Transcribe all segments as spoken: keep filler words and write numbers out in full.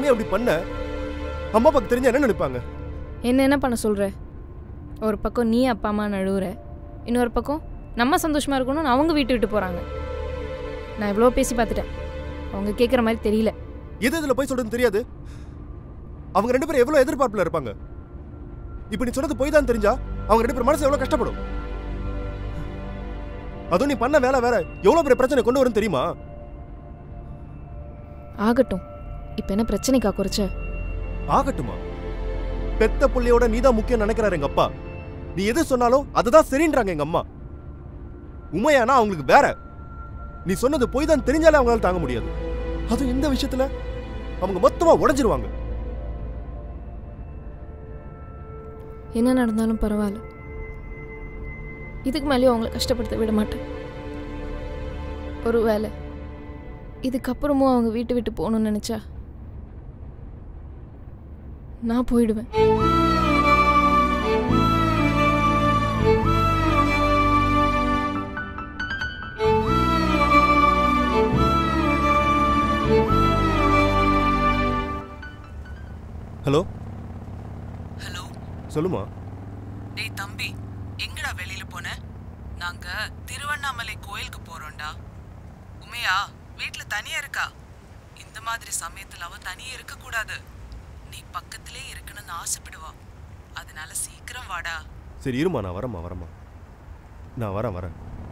ஏன் அப்படி பண்ண? அம்மா அப்பாக்கு தெரிஞ்சா என்ன நினைப்பாங்க? என்ன என்ன பண்ண சொல்ற? ஒரு பக்கம் நீ அப்பா அம்மா நழுவுற, இன்னொரு பக்கம் நம்ம சந்தோஷமா இருக்கணும்னு அவங்க வீட்டு விட்டு போறாங்க. நான் எவ்வளோ பேசி பார்த்துட்டேன், அவங்க கேட்குற மாதிரி தெரியல. எது இதில் போய் சொல்றதுன்னு தெரியாது. அவங்க ரெண்டு பேரும் எவ்வளோ எதிர்பார்ப்பில் இருப்பாங்க. இப்போ நீ சொன்னது போய் தான் தெரிஞ்சா அவங்க ரெண்டு பேரும் மனசு எவ்வளோ கஷ்டப்படும். அதுவும் நீ பண்ண வேலை வேற எவ்வளோ பெரிய பிரச்சனை கொண்டு வரும் தெரியுமா? ஆகட்டும், இப்போ என்ன பிரச்சனைக்கா குறைச்ச? ஆகட்டுமா? பெத்த புள்ளையோட நீதான் முக்கியம் நினைக்கிறாரு எங்க அப்பா. நீ எது சொன்னாலும் அதுதான் சரின்றாங்க எங்க அம்மா. உமையானா அவங்களுக்கு வேற. நீ சொன்னது போய் தான் தெரிஞ்சாலே அவங்களால தாங்க முடியாது. அதுவும் இந்த விஷயத்துல அவங்க மொத்தமா உடைஞ்சிருவாங்க. என்ன நடந்தாலும் பரவாயில்ல, இதுக்கு மேலேயும் அவங்களை கஷ்டப்படுத்த விட மாட்டேன். ஒரு வேலை இதுக்கப்புறமும் அவங்க வீட்டு விட்டு போகணும்னு நினைச்சா நான் போயிடுவேன். ஹலோ ஹலோ சொல்லுமா. டேய் தம்பி, எங்கடா வெளியில போன? நாங்க திருவண்ணாமலை கோயிலுக்கு போறோம்டா. உமையா வீட்டுல தனியா இருக்கா? இந்த மாதிரி சமயத்துல அவ தனியா இருக்க கூடாது. நீ பக்கத்திலே இருக்கணும்னு ஆசைப்படுவா. அதனால சீக்கிரம் வாடா. சரி இருமா, நான் வரேம்மா வரேம்மா நான் வரேன் வரேன்.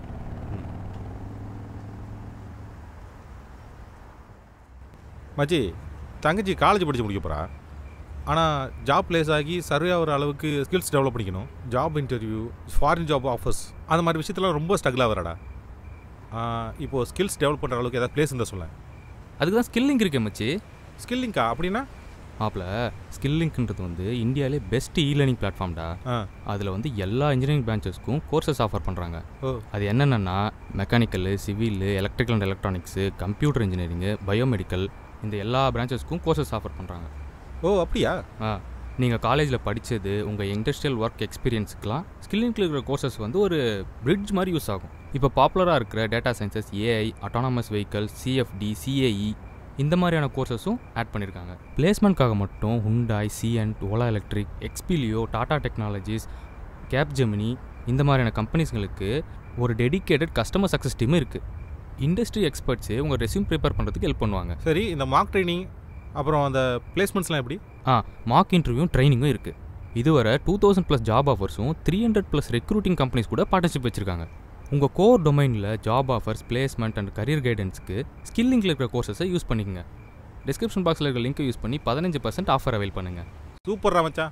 மச்சி, தங்கச்சி காலேஜ் படித்து முடிக்க போகிறா. ஆனால் ஜாப் பிளேஸ் ஆகி சர்வே ஆகிற அளவுக்கு ஸ்கில்ஸ் டெவலப் பண்ணிக்கணும். Job interview, foreign job offers, அந்த மாதிரி விஷயத்தில் ரொம்ப ஸ்ட்ரகிள் ஆகிறாடா. இப்போது ஸ்கில்ஸ் டெவலப் பண்ணுற அளவுக்கு ஏதாவது பிளேஸ் இருந்தால் சொல்ல. அதுக்கு தான் ஸ்கில் லிங்க் இருக்கே மச்சி. ஸ்கில் லிங்கா அப்படின்னா? ஆப்பில் ஸ்கில் லிங்க்ன்றது வந்து இந்தியாவிலே பெஸ்ட் இ லேர்னிங் பிளாட்ஃபார்ம்டா. அதில் வந்து எல்லா இன்ஜினியரிங் பிரான்ச்சஸ்க்கும் கோர்சஸ் ஆஃபர் பண்ணுறாங்க. அது என்னென்னா mechanical, civil, electrical and electronics, computer engineering, biomedical, இந்த எல்லா பிரான்ச்சஸ்க்கும் கோர்சஸ் ஆஃபர் பண்ணுறாங்க. ஓ அப்படியா? ஆ நீங்கள் காலேஜில் படித்தது உங்கள் இண்டஸ்ட்ரியல் ஒர்க் எக்ஸ்பீரியன்ஸுக்கெலாம் ஸ்கில் லிங்க்ல இருக்கிற கோர்சஸ் வந்து ஒரு பிரிட்ஜ் மாதிரி யூஸ் ஆகும். இப்போ பாப்புலராக இருக்கிற data sciences, AI, autonomous vehicle, CFD, CAE, இந்த மாதிரியான கோர்சஸும் ஆட் பண்ணியிருக்காங்க. பிளேஸ்மெண்ட்காக மட்டும் ஹுண்டாய், சிஎன்ட், Ola electric, Expleo, Tata technologies, Capgemini, இந்த மாதிரியான கம்பெனிஸ்களுக்கு ஒரு டெடிக்கேட்டட் கஸ்டமர் சக்ஸஸ் டீம் இருக்குது. இண்டஸ்ட்ரி எக்ஸ்பர்ட்ஸு உங்கள் ரெஸ்யூம் ப்ரிப்பேர் பண்ணுறதுக்கு ஹெல்ப் பண்ணுவாங்க. சரி, இந்த மார்க் ட்ரைனிங் அப்புறம் அந்த பிளேஸ்மெண்ட்ஸ்லாம் எப்படி? ஆ மார்க் இன்டர்வியூவும் ட்ரைனிங்கும் இருக்குது. இதுவரை டூ தௌசண்ட் ப்ளஸ் ஜாப் ஆஃபர்ஸும் three hundred plus recruiting companies கூட பார்ட்னர்ஷிப் வச்சுருக்காங்க. உங்கள் கோர் டொமைனில் job offers, placement and career கைடன்ஸ்க்கு ஸ்கில் லிங்க்ல இருக்கிற கோர்சஸை யூஸ் பண்ணிக்கங்க. டிஸ்கிரிப்ஷன் பாக்ஸில் இருக்கிற லிங்க்கை யூஸ் பண்ணி பதினஞ்சு பர்சன்ட் ஆஃபர் அவைல் பண்ணுங்கள். சூப்பர்ரா மச்சான்.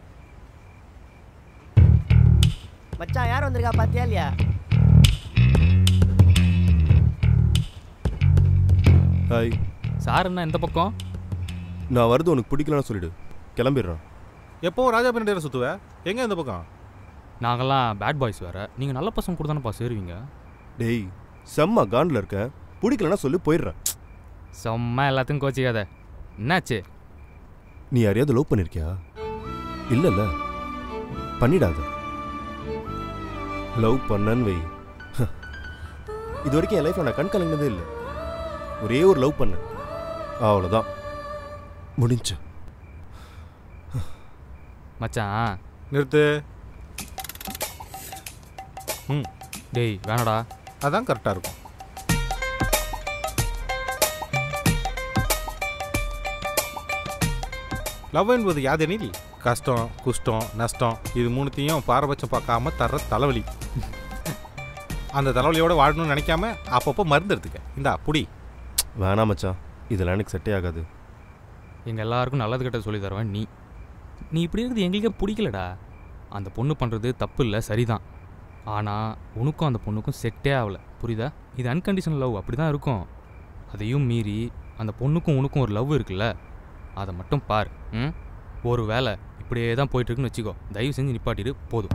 மச்சான் யார் வந்திருக்கா பாத்தியா இல்லையா? ஹாய் சார், என்ன இந்த பக்கம்? நான் வருது உனக்கு பிடிக்கலன்னு சொல்லிடு, கிளம்பிடுறேன். எப்போ ராஜா பிராண்டேரை சுற்றுவேன்? எங்கே இந்த பக்கம்? நாங்கள்லாம் பேட் பாய்ஸ் வேறு, நீங்கள் நல்ல பசங்க கூட தானேப்பா சேருவீங்க. டேய் செம்ம காண்டில் இருக்கேன், பிடிக்கலன்னா சொல்லி போயிடுறேன். செம்ம எல்லாத்துக்கும் கோச்சிக்காத. என்னாச்சு? நீ யாரையாவது லவ் பண்ணியிருக்கியா? இல்லைல்ல, பண்ணிடாத. லவ் பண்ணன்னு வை. இது வரைக்கும் என் லைஃப்பில் நான் கண் கலங்கினதே இல்லை. ஒரே ஒரு லவ் பண்ண, அவ்வளோதான், முடிஞ்சு. மச்சான் நிறுத்து. ம் டேய் வேணடா, அதான் கரெக்டாக இருக்கும். லவ் என்பது யாதெனில் கஷ்டம், குஷ்டம், நஷ்டம், இது மூணுத்தையும் பாரபட்சம் பார்க்காம தர்ற தலைவலி. அந்த தலைவலியோட வாழணும்னு நினைக்காம அப்பப்போ மருந்து எடுத்துக்க. இந்தா புடி. வேணாம் மச்சான், இதெல்லாம் எனக்கு செட்டே ஆகாது. எங்கள் எல்லாருக்கும் நல்லது கிட்ட சொல்லி தருவேன் நீ. நீ இப்படி இருக்குது எங்களுக்கே பிடிக்கலடா. அந்த பொண்ணு பண்ணுறது தப்பு இல்லை, சரிதான். ஆனால் உனக்கும் அந்த பொண்ணுக்கும் செட்டே ஆகலை, புரியுதா? இது அன்கண்டிஷனல் லவ், அப்படி தான் இருக்கும். அதையும் மீறி அந்த பொண்ணுக்கும் உனக்கும் ஒரு லவ் இருக்குல்ல, அதை மட்டும் பார். ம் ஒரு வேலை இப்படியே தான் போயிட்டுருக்குன்னு வச்சுக்கோ, தயவு செஞ்சு நிப்பாட்டிடு போதும்.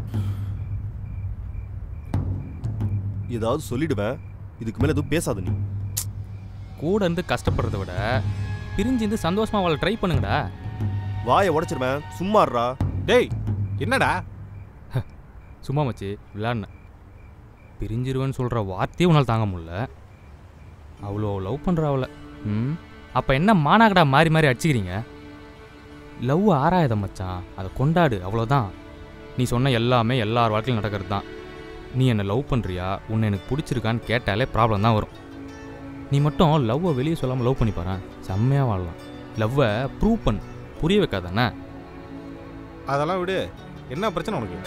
ஏதாவது சொல்லிடுவேன், இதுக்கு மேலே எதுவும் பேசாத. நீ கூட இருந்து கஷ்டப்படுறத விட பிரிஞ்சு இருந்து சந்தோஷமாக அவளை ட்ரை பண்ணுங்கடா. வாயை உடச்சிருவேன், சும்மாடுறா. டேய் என்னடா? சும்மா மச்சி விளாட்ன. பிரிஞ்சிருவேன்னு சொல்கிற வார்த்தையே உன்னால் தாங்க முடியல. அவ்வளோ லவ் பண்ணுற அவளை. ம் அப்போ என்ன மானாகடா மாறி மாறி அடிச்சுக்கிறீங்க? லவ் ஆறாயத மச்சான், அதை கொண்டாடு, அவ்வளோதான். நீ சொன்ன எல்லாமே எல்லார் வாழ்க்கையும் நடக்கிறது தான். நீ என்னை லவ் பண்ணுறியா, உன்னை எனக்கு பிடிச்சிருக்கான்னு கேட்டாலே ப்ராப்ளம் தான் வரும். நீ மட்டும் லவ்வை வெளியே சொல்லாமல் லவ் பண்ணி பாரு, செம்மையாக வாழலாம். லவ்வை ப்ரூவ் பண்ணு, புரிய வைக்காதானே? அதெல்லாம் விடு, என்ன பிரச்சனை உனக்கு?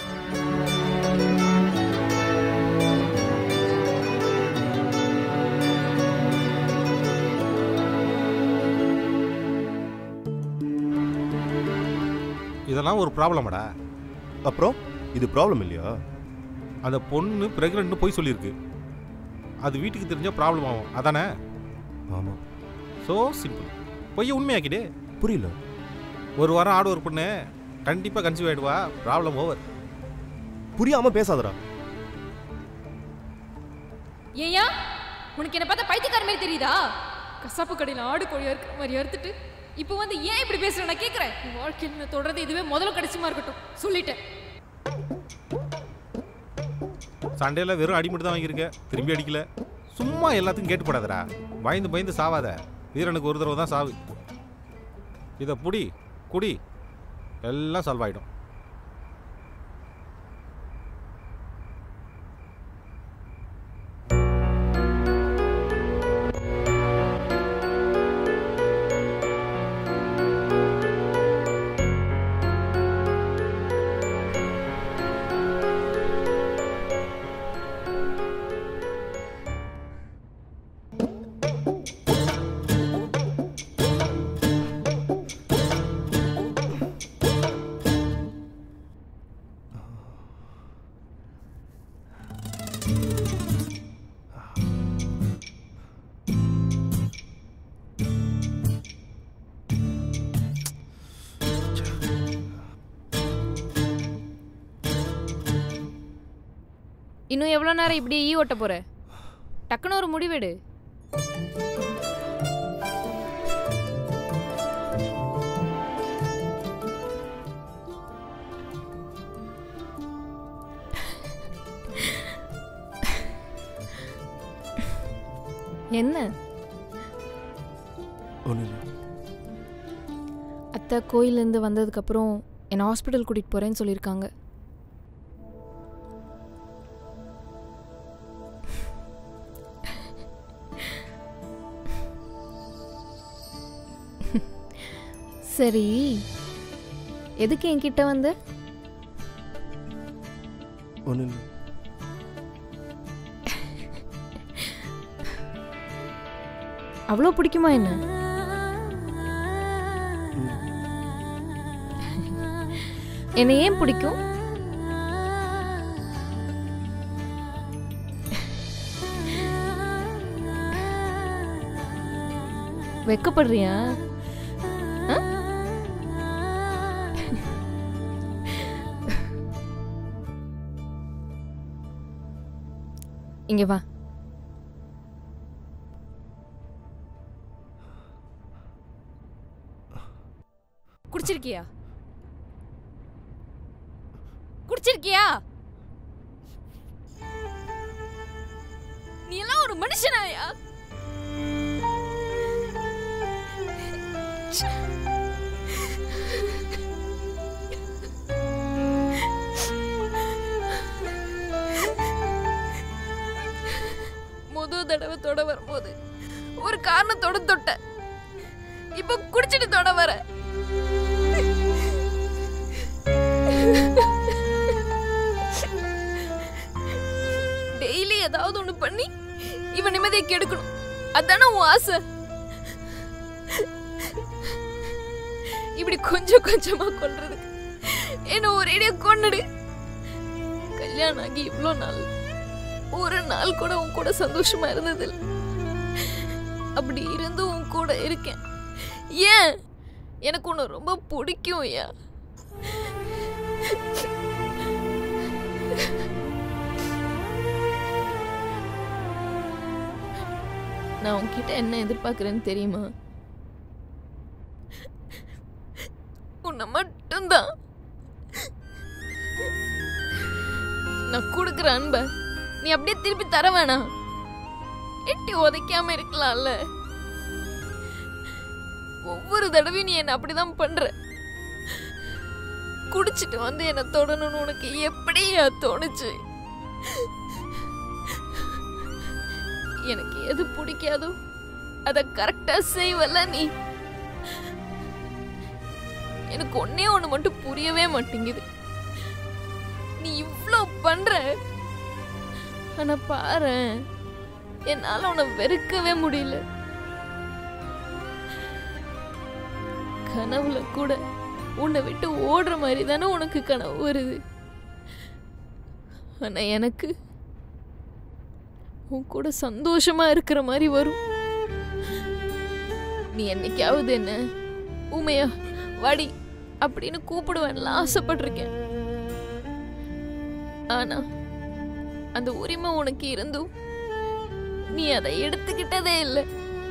இதெல்லாம் ஒரு ப்ராப்ளமாடா? அப்புறம் இது ப்ராப்ளம் இல்லையா? அந்த பொண்ணு ப்ரெக்னென்ட்னு போய் சொல்லியிருக்கு. அது வீட்டுக்கு தெரிஞ்சால் ப்ராப்ளம் ஆகும், அதானே? ஆமாம். ஸோ சிம்பிள், போய் உண்மையாக்கிடு. புரியல. ஒரு வாரம் ஆடு ஒரு பொண்ணு கண்டிப்பாக கன்சீவ் ஆகிடுவா, ப்ராப்ளம் ஓவர். புரியாமல் பேசாதடா. ஏயா உனக்கு என்ன பார்த்தா பைத்தியக்கார மாதிரி தெரியுதா? கசாப்பு கடையில் ஆடு கோழியா இருக்கிற மாதிரி அறுத்துட்டு இப்போ வந்து ஏன் இப்படி பேசுற? நான் கேட்குறேன். வாழ்க்கையில் நான் தொடர்றது இதுவே முதல்ல கடைசியமா இருக்கட்டும், சொல்லிட்டேன். சண்டையில் வெறும் அடி மட்டும் தான் வாங்கியிருக்க, திரும்பி அடிக்கல. சும்மா எல்லாத்துக்கும் கேட்டு போடாதடா, பயந்து பயந்து சாவாத. வீரனுக்கு ஒரு தடவை தான் சாவு. இதை புடி குடி, எல்லாம் சால்வ் ஆகிடும். இன்னும் எவ்வளோ நேரம் இப்படியே ஈ ஓட்ட போற? டக்குன்னு ஒரு முடிவெடு. என்ன? அத்தை கோயிலேருந்து வந்ததுக்கப்புறம் என்னை ஹாஸ்பிட்டல் கூட்டிகிட்டு போகிறேன்னு சொல்லியிருக்காங்க. சரி, எதுக்கு என்கிட்ட வந்த? ஒன்றும் இல்லை. அவ்வளோ பிடிக்குமா என்ன? என்னை ஏன் பிடிக்கும்? வெக்கப்படுறியா? இங்க வா. குடிச்சிருக்கியா? குடிச்சிருக்கியா? நீ எல்லாம் ஒரு மனுஷனாயா? முதல் தடவை தொட வரும்போது ஒரு காரணத்தோட தொட்ட, இப்ப குடிச்சிட்டு தொட வர. டெய்லி ஏதாவது ஒண்ணு பண்ணி இவன் நிம்மதியை கெடுக்கணும், அதானே உன் ஆசை? இப்படி கொஞ்சம் கொஞ்சமா கொல்றதுக்கு என்ன ஒரேடியா கொன்னுடு. கல்யாணம் ஆகி இவ்வளோ நாள் ஒரு நாள் கூட உன் கூட சந்தோஷமா இருந்தது இல்லை. அப்படி இருந்து உன் கூட இருக்கேன். ஏன்? எனக்கு உன்னை ரொம்ப பிடிக்கும். ஏன்? நான் உன்கிட்ட என்ன எதிர்பார்க்கிறேன்னு தெரியுமா? உன்னை மட்டும்தான். நான் கொடுக்குற அன்ப நீ அப்படியே திருப்பி தர வேணாம், எட்டி உதைக்காம இருக்கலாம்ல. ஒவ்வொரு தடவையும் நீ என்ன அப்படிதான் பண்ற. குடிச்சிட்டு வந்து என்ன தொடணும்னு உனக்கு எப்படியா தோணுச்சு? எனக்கு எது பிடிக்காதோ அத கரெக்டா செய்வல நீ. எனக்கு ஒன்னே ஒண்ணு மட்டும் புரியவே மாட்டேங்குது. நீ இவ்ளோ பண்ற, ஆனா பாரு என்னால உன்னை வெறுக்கவே முடியல. கனவுல கூட உன்னை விட்டு ஓடுற மாதிரி தானே உனக்கு கனவு வருது. ஆனா எனக்கு உன் கூட சந்தோஷமா இருக்கிற மாதிரி வரும். நீ என்னைக்காவது என்ன உமையா வாடி அப்படின்னு கூப்பிடுவேன்ல ஆசைப்பட்டிருக்கேன். ஆனா அந்த உரிமை உனக்கு இருந்தும் நீ அதை எடுத்துக்கிட்டதே இல்லை.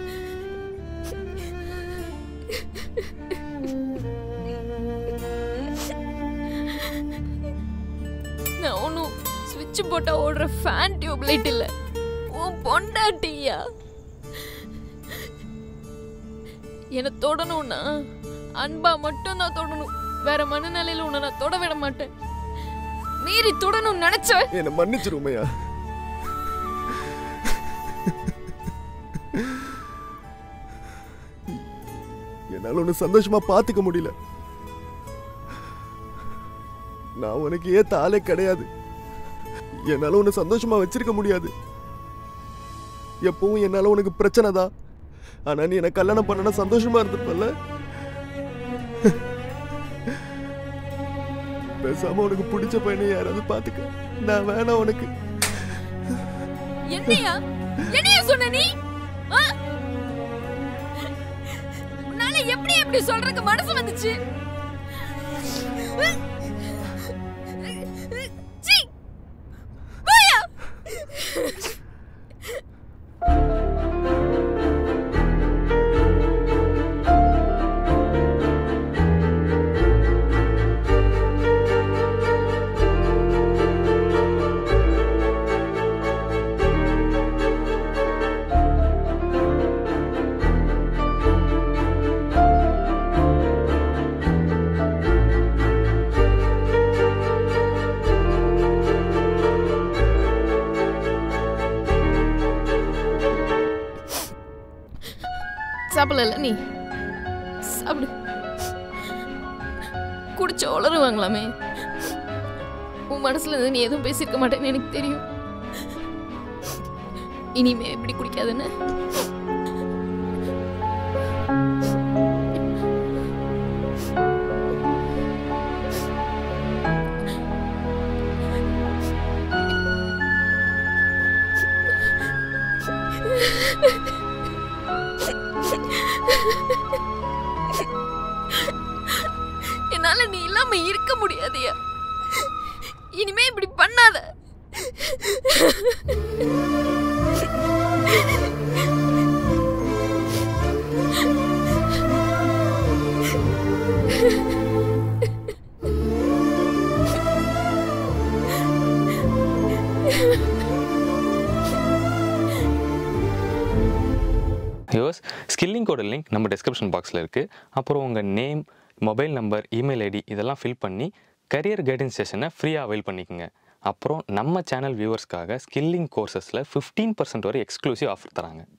நான் ஒன்னும் சுவிட்ச் போட்டா ஓடுற ஃபேன் டியூப் லைட் இல்ல, உன் பொண்டாட்டியா. என்ன தொடணும்னா அன்பா மட்டும் தான் தொடணும், வேற மனநிலையில உன்னை நான் தொட விட மாட்டேன். மீறி தொடணும் நினைச்ச என்ன மன்னிச்சிரு உமையா. என்னால உன்னை சந்தோஷமா பாத்துக்க முடியல. நான் உனக்கு ஏத்த ஆளே கிடையாது. என்னால உன்னை சந்தோஷமா வச்சிருக்க முடியாது. எப்பவும் என்னால உனக்கு பிரச்சனை தான். ஆனா நீ என்ன கல்யாணம் பண்ணனா சந்தோஷமா இருந்திருப்பல்ல. பேசாம உனக்கு பிடிச்ச பையனை யாராவது பாத்துக்க. நான் வேணாம் உனக்கு. என்னையா என்னையா சொன்ன நீ? உன்னால எப்படி எப்படி சொல்றதுக்கு மனசு வந்துச்சு? சீ போயா. சாப்பிடல நீ சாப்பிடு. குடிச்ச உளருவாங்களாமே. உன் மனசுல இருந்து நீ எதுவும் பேசிருக்க மாட்டேன்னு எனக்கு தெரியும். இனிமே எப்படி குடிக்காதுன்னு என்னால நீ இல்லாம இருக்க முடியாதியா. இனிமே இப்படி பண்ணாத. யோஸ் ஸ்கில்லிங்கோட லிங்க் நம்ம டிஸ்கிரிப்ஷன் பாக்ஸில் இருக்குது. அப்புறம் உங்கள் name, mobile number, email ID இதெல்லாம் ஃபில் பண்ணி கரியர் கைடன்ஸ் செஷனை ஃப்ரீயாக அவைல் பண்ணிக்கோங்க. அப்புறம் நம்ம சேனல் வியூவர்ஸ்க்காக ஸ்கில்லிங் கோர்சஸில் ஃபிஃப்டீன் பர்சன்ட் வரை எக்ஸ்க்ளூசிவ் ஆஃபர் தராங்க.